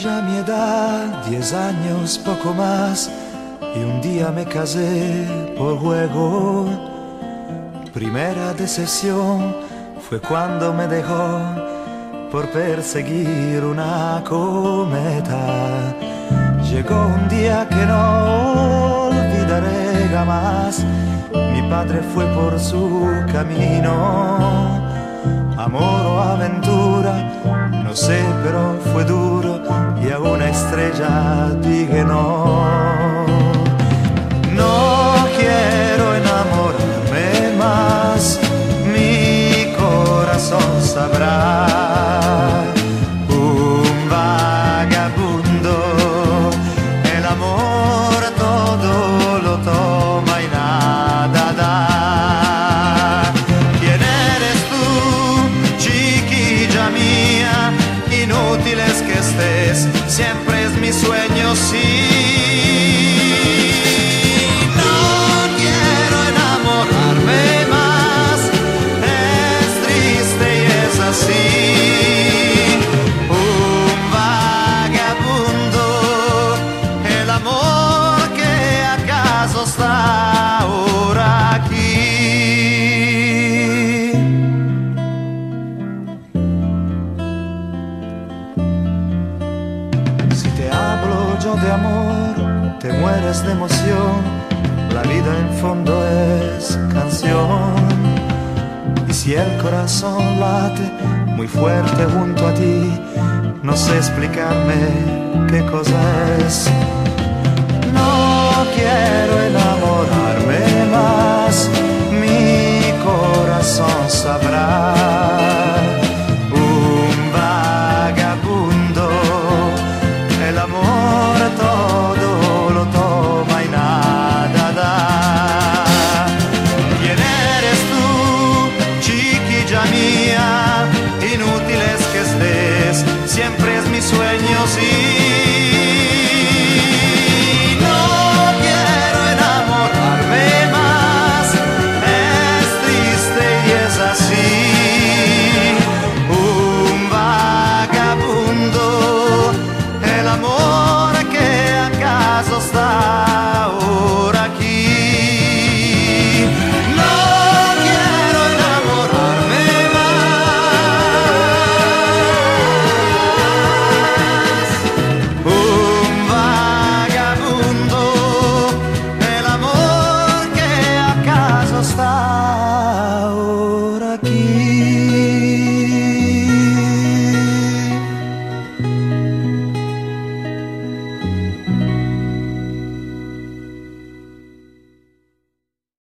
aquella mi edad, 10 años, poco más, y un día me casé por juego. Primera decepción fue cuando me dejó por perseguir una cometa. Llegó un día que no olvidaré jamás. Mi padre fue por su camino, amor o aventura, no sé, pero fue duro y a una estrella dije no. No quiero enamorarme más, mi corazón sabrá. Un vagabundo, el amor todo lo toma y nada da. ¿Quién eres tú, chiquilla mía? Inútil es que estés, siempre es mi sueño, sí. No quiero enamorarme más, es triste y es así. Un vagabundo, el amor que acaso está ahora aquí. Si te hablo yo de amor, te mueres de emoción. La vida en fondo es canción. Y si el corazón late muy fuerte junto a ti, no sé explicarme qué cosa es. No quiero